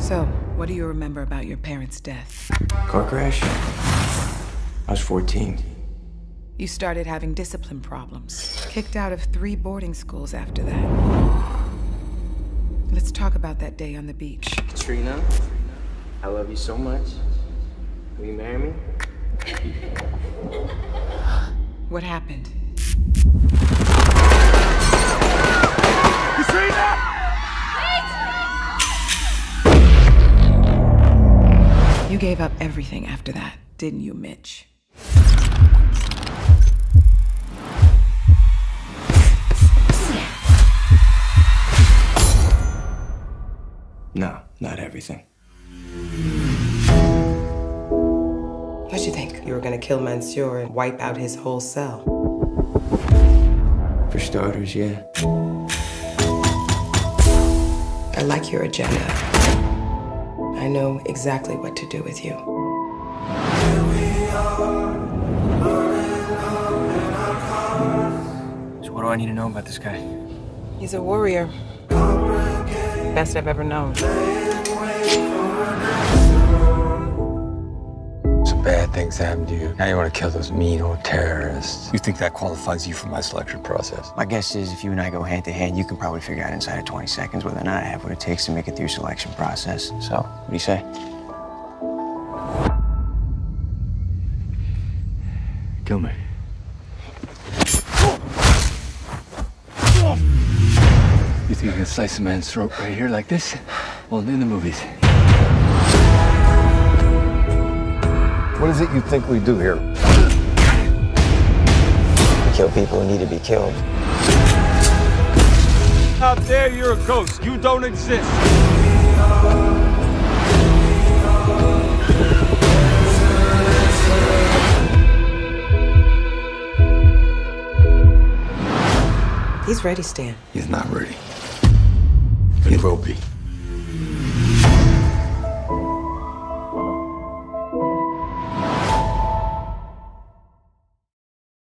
So, what do you remember about your parents' death? Car crash? I was 14. You started having discipline problems. Kicked out of 3 boarding schools after that. Let's talk about that day on the beach. Katrina, I love you so much. Will you marry me? What happened? Katrina! You gave up everything after that, didn't you, Mitch? No, not everything. What'd you think? You were gonna kill Mansour and wipe out his whole cell? For starters, yeah. I like your agenda. I know exactly what to do with you. So what do I need to know about this guy? He's a warrior. Best I've ever known. Some bad things happened to you. Now you want to kill those mean old terrorists. You think that qualifies you for my selection process? My guess is if you and I go hand to hand, you can probably figure out inside of 20 seconds whether or not I have what it takes to make it through selection process. So, what do you say? Kill me. You think you can slice a man's throat right here like this? Well, in the movies. What is it you think we do here? Kill people who need to be killed. Out there, you're a ghost. You don't exist. He's ready, Stan. He's not ready. But he will be.